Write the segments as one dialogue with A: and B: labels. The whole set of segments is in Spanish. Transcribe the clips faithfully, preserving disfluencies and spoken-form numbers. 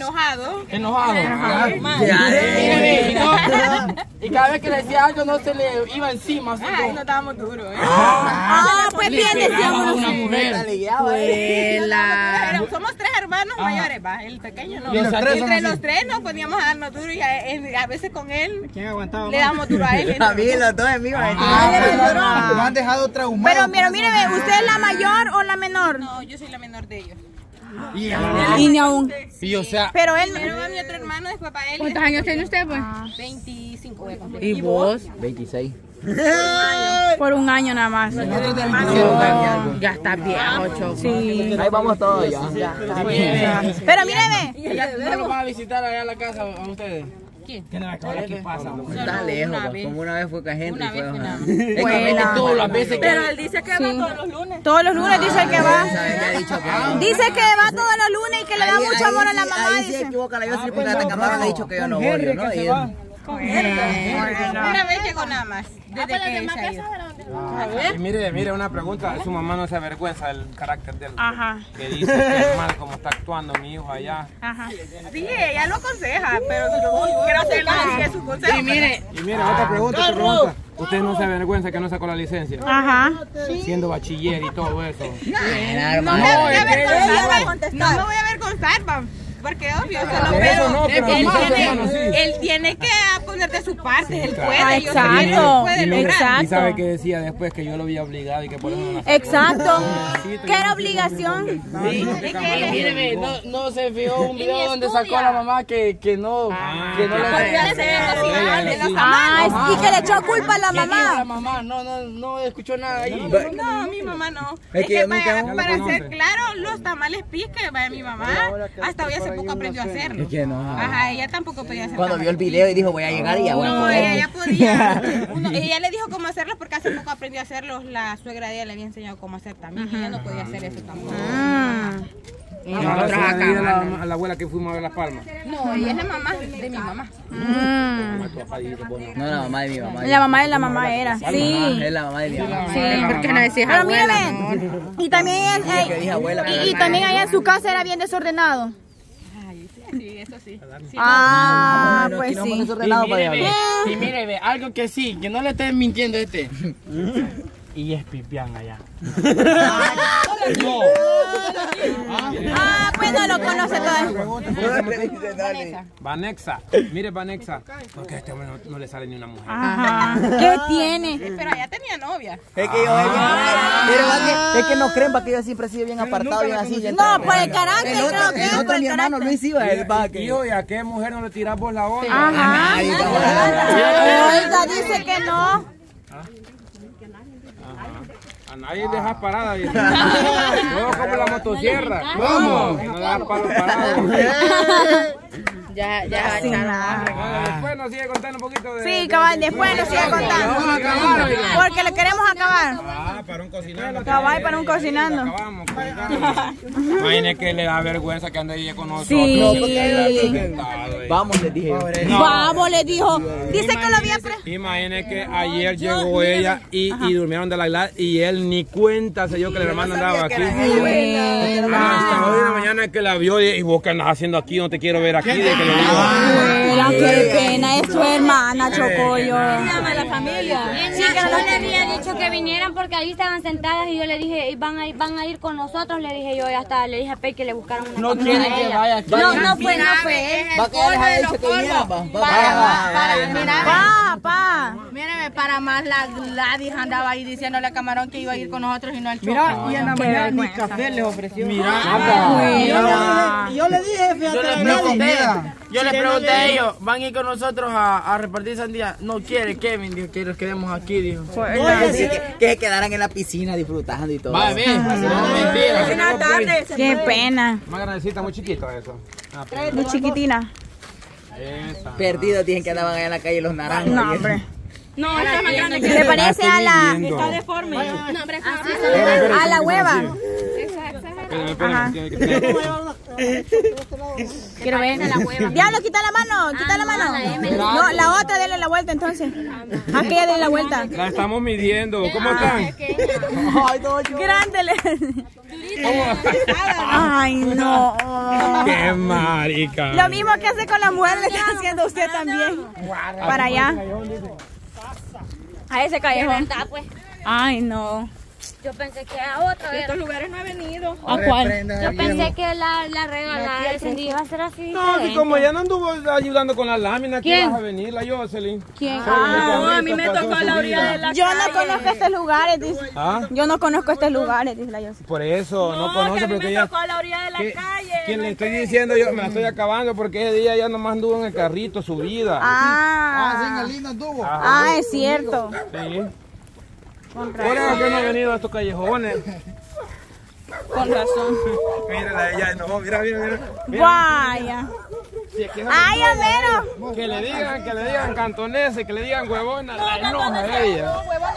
A: Enojado.
B: Enojado. Y cada vez que le decía algo no se le iba encima.
A: Ay, no estábamos duros, ¿eh?
C: Ah, pues bien decíamos.
B: Una mujer.
A: Somos tres hermanos mayores, va. El pequeño no.
B: Los tres
A: Entre los tres nos poníamos a darnos duro y a, a veces con él.
D: ¿Quién aguantaba
A: le damos duro a él.
E: A mí los dos amigos.
D: Me han dejado traumado.
C: Pero mira, mire, ¿usted es la mayor o la menor?
A: No, yo soy la menor de ellos.
B: Y,
C: y ni aún.
B: y o sea.
C: Pero él.
A: Primero va mi otro hermano, después para él.
F: ¿Cuántos años tiene usted, pues?
A: veinticinco voy a cumplir.
E: ¿Y vos? veintiséis.
C: Por un año nada más.
F: Ya está viejo, choco.
C: Sí.
E: Ahí vamos todos ya.
C: Pero míreme.
B: ¿No lo van a visitar allá a la casa a ustedes?
A: ¿Quién?
B: ¿Qué pasa?
E: Está lejos, como una vez fue con gente.
A: Una vez fue nada más.
B: Es que todas las veces que...
A: Pero él dice que va todos los lunes.
C: Todos los lunes dice que va.
E: Dice
C: Dice que va todos los lunes y que le da mucho amor a la mamá.
E: Ahí se
C: Dice.
E: equivoca la yo sí porque hasta Camaro le he dicho que yo no voy, ¿no?
A: Una vez llegó nada más. Desde que se ha ido.
D: Y mire, mire, una pregunta. Su mamá no se avergüenza del carácter de él.
C: Ajá.
D: Que dice que es mal como está actuando mi hijo allá.
C: Ajá.
A: Sí, ella lo aconseja, pero creo que él no sigue su consejo.
B: Y mire,
D: Y mire, otra pregunta, otra pregunta. ¿Usted no se avergüenza que no sacó la licencia?
C: Ajá.
D: Siendo bachiller y todo eso.
A: No me voy a avergonzar, no me voy a avergonzar, va. Porque obvio, eso no,
D: Por
A: pero
D: eso no, pero
A: él,
D: quizás
A: tiene,
D: hermano, sí.
A: él tiene que poner de su parte, él puede,
C: Ah,
A: yo sé que él
C: exacto,
A: puede
D: Y no-
A: lograr.
D: Y sabe que decía después que yo lo había obligado y que por eso no la sacó.
C: Exacto. ¿Qué era obligación?
B: sí, míreme, no, no se fijó un video donde sacó a la mamá que, que no, que no le
A: Podría ser así, de los
C: Ah, y que le echó culpa a la
B: que dijo la
C: mamá.
B: mamá, no, no, no escuchó nada ahí.
A: No, mi mamá no.
E: Es
A: Es
E: que
A: que
E: yo nunca-
A: para,
D: ya lo
A: para
D: conoce.
A: ser claro, los tamales pique, vaya mi mamá, hasta hoy hace poco aprendió a hacerlo.
E: Es que no.
A: Ajá, ella tampoco podía hacer
E: Cuando vio el
A: tamales.
E: video y dijo voy a llegar y ya voy a
A: No, ella ya
E: poder.
A: podía. Uno- ella le dijo cómo hacerlo porque hace poco aprendió a hacerlo. La suegra de ella le había enseñado cómo hacer también. Ella no podía hacer eso tampoco.
F: Y
D: No,
F: nosotros
D: esa
F: acá.
D: es la, a la abuela que fuimos a ver Las Palmas.
A: No, ella es la mamá de mi mamá.
C: Mm.
D: Tu papá dijo, bueno,
E: No, la mamá de mi mamá.
C: La mamá de la mamá era. Sí.
E: Es la mamá de mi mamá.
C: Sí.
F: ¿Por qué no decís
C: Pero
F: abuela?
C: míreme. Y también, eh,
E: Que dije abuela, pero
C: y, y también allá en su casa era bien desordenado.
A: Ay, sí, sí, eso sí. Sí,
C: Ah,
E: Pero
C: pues
E: aquí no hemos
C: sí.
B: Y
E: desordenado para
B: míreme,
E: allá.
B: y míreme, algo que sí, que no le estés mintiendo a este. Y es pipián allá. No.
C: Ah, pues no lo conoce todo.
D: Vanexa, mire Vanexa, porque a este hombre no, no le sale ni una mujer.
C: Ajá. ¿Qué tiene?
A: pero allá tenía novia.
E: Es que yo, es que, mire, va que- es que no creen, va que yo siempre he sido bien apartado, bien así. bien
C: No,
E: tranquilo.
C: por el carácter,
E: El otro,
C: creo que
E: el
C: es
E: otro
C: por
E: mi
C: el
E: hermano
C: carácter.
E: Luis iba, él va que.
D: Hijo, ¿y a qué mujer no le tiras vos la onda?
C: Ajá.
E: Ay, vamos.
C: Ella dice que no.
D: A nadie dejas parada. Dice. No, como la motosierra. Vamos. Que no dejas palo parado.
F: Ya, ya,
C: Sí,
F: ya.
C: nada.
D: Bueno, después nos sigue contando un poquito de...
C: Sí,
D: de-
C: cabal, después nos sigue contando.
D: Vamos a acabar, oiga.
C: Porque le queremos acabar.
D: Ah, para un cocinando.
C: Cabal, para un cocinando.
D: Acabamos, cocinando. Imagínese que le da vergüenza que ande ella con nosotros.
C: Sí.
D: No, porque él es sentado, eh.
E: Vamos, les dije.
C: Vamos, le dijo. Dice que lo había pre...
D: Imagínese que ayer llegó ella y, y durmieron de la isla y él ni cuenta se dio que el hermano andaba aquí. Hasta hoy de la mañana que la vio y, y vos qué andas haciendo aquí, no te quiero ver aquí. De que le digo,
C: Mira, qué pena, es su hermana, Chocoyo.
A: Llama la familia.
G: Sí, que yo le había dicho que vinieran porque ahí estaban sentadas y yo le dije, van a ir, van a ir con nosotros, le dije yo, y hasta le dije a Pei que le buscaran una
B: No
G: comida
B: quiere
G: a
B: que
G: ella.
B: vaya aquí.
G: No, no fue, no fue.
E: Va que ya les ha dicho que viniera, va. Va, va,
C: Pa, pa.
A: Mírame, para más la Gladys andaba ahí diciéndole a Camarón que iba a ir con nosotros y no el Choco.
D: mira,
A: y en la
D: mañana
A: ni café les ofreció.
B: Mira,
D: yo le dije,
B: yo le pregunté, yo le pregunté a ellos, van a ir con nosotros a, a repartir sandía. No quiere, Kevin, dijo que nos quedemos aquí, dijo.
E: que, que se quedaran en la piscina disfrutando y todo.
B: Va, ve, no mentira.
A: Buenas tardes.
C: Qué pena.
D: Más grandecita, muy chiquito eso. Ah,
C: De chiquitina.
D: esa.
E: Perdidos, dicen que andaban allá en la calle los naranjos.
C: No, hombre.
A: No, esta es más grande que
C: Se parece a la,
A: está deforme.
G: No, hombre,
C: a la hueva.
D: Espérame, espérame, tiene que-
C: Quiero ver. Diablo, quita la mano, quita la mano. No, la otra, denle la vuelta entonces. Aquella, denle la vuelta.
D: La estamos midiendo. ¿Cómo están?
C: Grande. le- Ay, no.
D: Qué marica.
C: Lo mismo que hace con la mujer le está haciendo usted también. Para allá. A ese callejón.
G: Pues.
C: Ay, no.
G: Yo pensé que a otro.
A: De estos lugares no he venido.
C: ¿A cuál?
G: Yo pensé que la, la regalada ese día iba a ser así.
D: No, si
G: diferente.
D: como ya no anduvo ayudando con la lámina, ¿quién
G: ¿Quién?
D: vas a venir? La Jocelyn.
C: ¿Quién?
D: Ah,
A: No, a mí me tocó a la orilla de la
C: Yo no conozco estos lugares, dice.
D: ¿Ah?
C: Yo no conozco estos lugares, dice la Yossi.
D: Por eso, no,
A: No,
D: conoce
A: que a mí
D: porque
A: me
D: ella...
A: tocó a la orilla de la
D: ¿Qué-
A: calle.
D: ¿Quién le estoy diciendo yo? Me la estoy acabando porque ese día ya nomás anduvo en el carrito, subida.
C: Ah, ah, es cierto.
D: Sí. Por eso que no he venido a estos callejones.
C: Con razón.
D: Mira, ella no, mira, mira, mira.
C: Vaya.
D: Sí, aquí no-
C: Ay, Homero.
D: Que le digan, que le digan cantonese, que le digan huevona, la enoja a ella.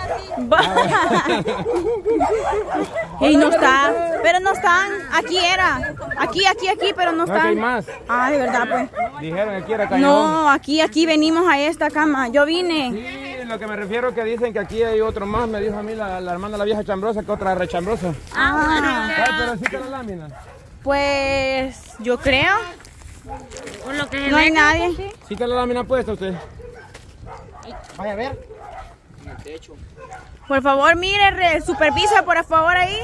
C: Y no está, pero no están. Aquí era. Aquí, aquí, aquí, pero no
D: No, que hay
C: están.
D: más.
C: Ah, de verdad, pues.
D: Dijeron que aquí era callejón.
C: No, aquí, aquí venimos a esta cama. Yo vine.
D: Sí, lo que me refiero es que dicen que aquí hay otro más, me dijo a mí la, la hermana de la vieja chambrosa, que otra rechambrosa.
C: Ah,
D: Ay, pero sí que la lámina.
C: pues yo creo.
G: Por lo que
C: No hay nadie.
D: ¿Sí que la lámina puesta usted?
E: Vaya a ver.
C: Por favor, mire, re- supervisa por favor ahí.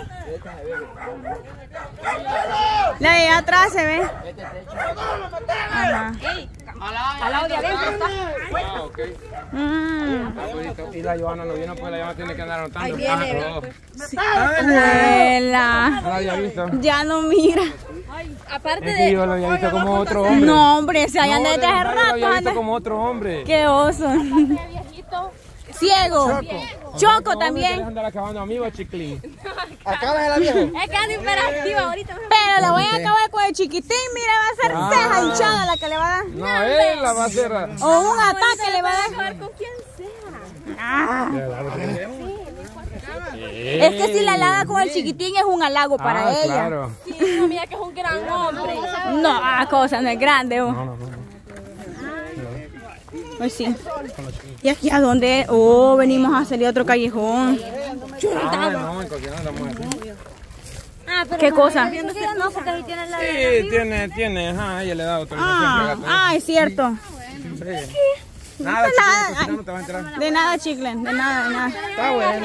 C: La de allá atrás se ve. Ajá.
G: al lado de adentro está.
D: Ah, ok.
C: Mm.
D: Y la Johanna no vino, pues la Johanna tiene que andar anotando. Ahí viene.
C: Abuela.
D: No la había visto.
C: Ya no mira.
G: Aparte
D: Es que yo lo había visto como otro hombre.
C: No, hombre, se allá
D: No,
C: anda
D: de
C: desde hace
D: verdad, lo
C: rato.
D: había visto
C: anda.
D: como otro hombre.
C: Qué oso. Ciego. Choco
D: ¿Quieres
C: también.
D: andar acabando amigo, Chiclín?
E: Acabas de la vieja.
G: Es que anda imperactiva ahorita.
C: Pero la voy a acabar con el chiquitín. Mira, va a ser
D: Ah.
C: ceja hinchada la que le va a dar.
D: No, él la va a hacer.
C: O un ataque le va a dar.
G: Con quien sea.
C: Ah. Es que si la halaga con el chiquitín es un halago para
D: Ah,
C: ella.
D: claro.
G: Sí, mira que es un gran hombre.
C: No, la cosa no es grande. oh.
D: No, no, no.
C: Pues sí. ¿Y aquí a dónde? Oh, venimos a salir a otro callejón.
D: Ah, no, porque no estamos aquí.
G: Ah, pero
C: ¿Qué
G: no,
C: cosa?
G: viendo que no, porque ahí tiene la
D: Sí, tiene, tiene, ajá, ella le da autorización.
C: Ah,
D: que haga
C: ah, es cierto.
D: todo. Sí. Nada,
C: De
D: chiquilín,
C: nada,
D: que si no, no te vas a enterar.
C: De nada, chicle, de nada, de nada.
D: Está bueno.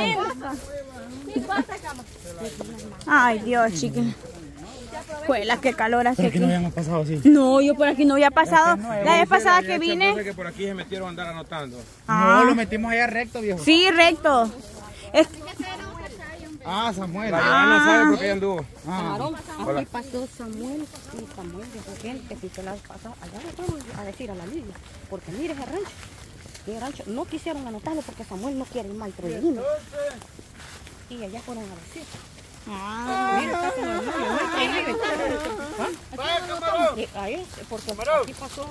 C: Ay, Dios, chicle. Juela, qué calor hace aquí.
D: no habíamos pasado así.
C: No, yo por aquí no había pasado. La vez pasada que
D: Entonces
C: vine.
D: que por aquí se metieron a andar anotando.
C: Ah,
E: No, lo metimos allá recto, viejo.
C: sí, recto. Es-
E: Ah, Samuel.
D: La Johanna sabe por qué ella anduvo.
G: Aquí pasó Samuel, sí, Samuel de gente que se la pasó. Allá le vamos a decir a la Lidia, porque mire ese rancho, ese rancho, no quisieron anotarlo porque Samuel no quiere ir mal prohibido. Y allá fueron a decir. Ah, mira, está como el mal, el mal prohibido. ¿Ah? Y ahí, porque aquí pasó.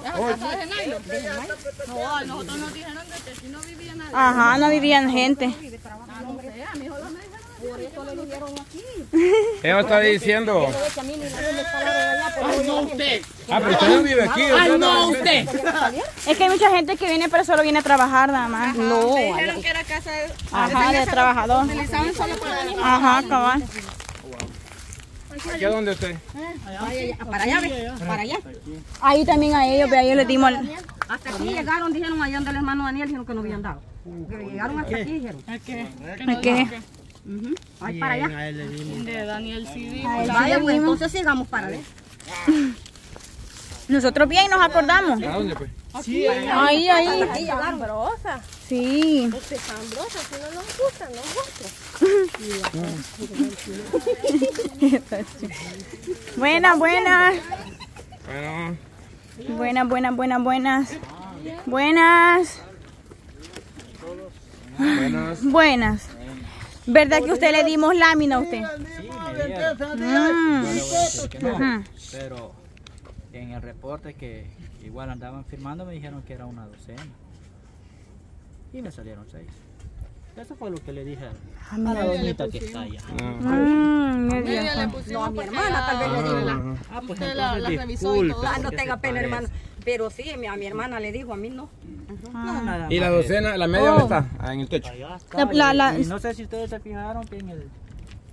C: Ajá, no vivían gente.
D: Ella está diciendo.
E: Ay, no usted.
D: Ah, pero usted no vive aquí.
E: Ay, no usted.
C: Es que hay mucha gente que viene, pero solo viene a trabajar nada más.
A: No. Me dijeron que era casa de...
C: Ajá, de trabajador.
A: Utilizaban solo para venir.
C: Ajá, cabal.
D: ¿Aquí a dónde usted?
A: Para allá, ve, para allá.
C: Ahí también a ellos, pero a ellos les dimos. el-
A: Hasta aquí llegaron, dijeron allá donde el hermano Daniel, dijeron que no habían dado. Que llegaron hasta aquí, dijeron.
C: ¿Qué?
A: Ay, para allá.
C: De Daniel sí.
A: Vaya, pues entonces sigamos para ver.
C: Nosotros bien nos acordamos.
D: ¿A dónde pues?
C: Ahí, ahí.
A: Ahí llegaron.
C: Sí. Buenas, buenas.
D: Bueno,
C: Buenas, buenas, buenas, buenas. Buenas.
D: buenas.
C: Buenas. ¿Verdad que usted le dimos lámina a usted?
H: Sí, me dieron.
C: Mm.
H: Yo le voy a decir que no,
C: Ujú.
H: pero en el reporte que igual andaban firmando me dijeron que era una docena. Y me salieron seis. Eso fue lo que le dije a la doñita que está allá.
C: Mm, qué bien.
A: No, a mi hermana tal vez le dijo.
H: Ah, pues entonces disculpe.
A: Ah, no
H: ¿qué
A: tenga
H: se
A: pena,
H: parece?
A: hermano. Pero sí, mi- a mi hermana le dijo, a mí no.
H: No, nada
D: ¿Y la
H: más que-
D: docena, la media dónde está? Ah, en el techo.
H: Allá está.
C: La- la- la-
H: y, y no sé si ustedes se fijaron que en el,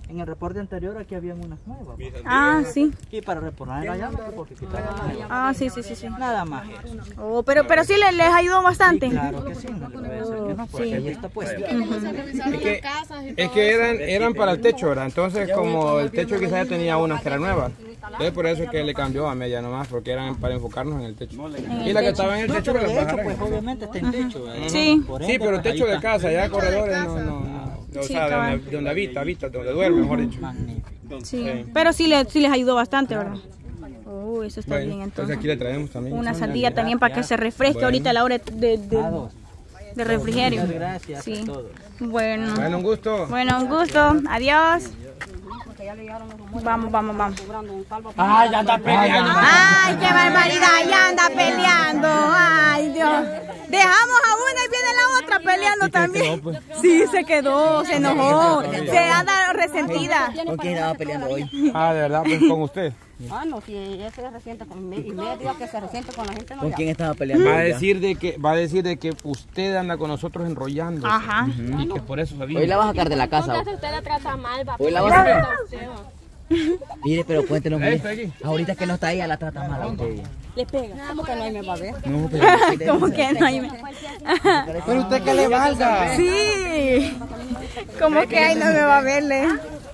H: En el reporte anterior aquí habían unas nuevas. ¿no?
C: Ah, sí.
H: Y para reponer la llama, porque quitaron la llama.
C: Ah, sí, sí, sí, sí.
H: Nada más eso.
C: Oh, pero, pero sí les, les ayudó bastante.
H: Sí, claro que sí, no le voy a decir que no, porque
C: Sí.
H: ahí está puesto.
D: Es que, es que eran, eran para el techo, ¿verdad? Entonces, como el techo quizás ya tenía unas que eran nuevas. Entonces, por eso es que le cambió a media nomás, porque eran para enfocarnos en el techo. Y la que estaba en el techo,
H: No,
D: que
H: pero
D: la
H: de hecho,
D: bajaran.
H: pues obviamente está en techo. ¿verdad?
C: Sí.
H: Por
D: Sí,
H: ende,
D: pero el
H: pues,
D: techo
H: ahí
D: de
H: está.
D: casa, ya corredores, no, no, no. O
C: Sí,
D: sea,
C: cabal.
D: donde, donde habita, habita, donde duerme, mejor dicho.
H: Magnífico.
C: Sí. Pero sí, le, sí les ayudó bastante, ¿verdad? Oh, eso está
D: Bueno,
C: bien
D: entonces
C: entonces.
D: aquí le traemos también.
C: Una sandía también para que se refresque
D: Bueno.
C: ahorita a la hora de, de,
H: A dos.
C: de refrigerio.
H: Muchas gracias
C: Sí.
H: a todos.
C: Bueno.
D: Bueno, un gusto.
C: Bueno, un gusto. Adiós. Vamos, vamos, vamos.
B: Ah, ya está peleando.
C: Ay, qué barbaridad, ya anda peleando. Ay, Dios. Dejamos a una y viene la otra peleando también. Sí, se quedó, se enojó. Se anda resentida.
E: ¿Con quién estaba peleando hoy?
D: Ah, de verdad, pues con usted.
G: Ah, no, si ella se resiente con y medio que se resiente con la gente, no
E: ¿Con
G: ya.
E: quién estaba peleando?
D: Va a
E: hoy ya?
D: decir de que, va a decir de que usted anda con nosotros enrollando.
C: Ajá.
D: Y que por eso sabía.
E: Hoy la vas a sacar de la casa.
I: Usted la trata mal, va.
E: Hoy la vas a sacar.
I: Usted, va.
E: Mire, pero cuéntenos
D: Eh,
E: bien.
D: está aquí.
E: Ahorita que no está ella, la trata mal a usted.
G: Le pega. ¿Cómo que no me va a ver?
E: No, pero...
C: Como que no hay...
B: Pero usted que le valga.
C: Sí. Como que ahí no me va a verle.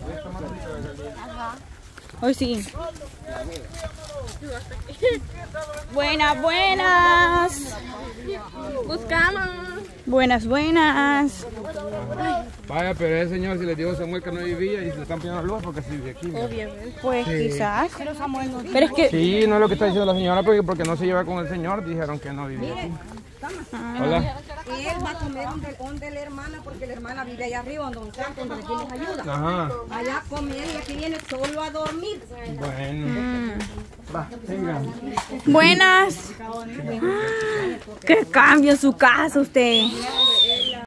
C: Hoy sí. Buenas, buenas.
I: Buscamos.
C: Buenas, buenas.
D: Vaya, pero ese señor, si le dijo a Samuel que no vivía y se le están pidiendo la luz porque sí vive aquí. ¿no?
C: Pues quizás. Pero es que...
D: Sí, no es lo que está diciendo la señora, porque, porque no se lleva con el señor, dijeron que no vivía aquí. Hola.
G: Y él va a comer donde, donde la hermana, porque la hermana vive allá arriba, donde un campo, donde le tienes ayuda.
D: Ajá.
G: Allá come él y aquí viene solo a dormir.
D: Bueno. Va, venga.
C: Buenas. ¿Qué cambio en su casa usted?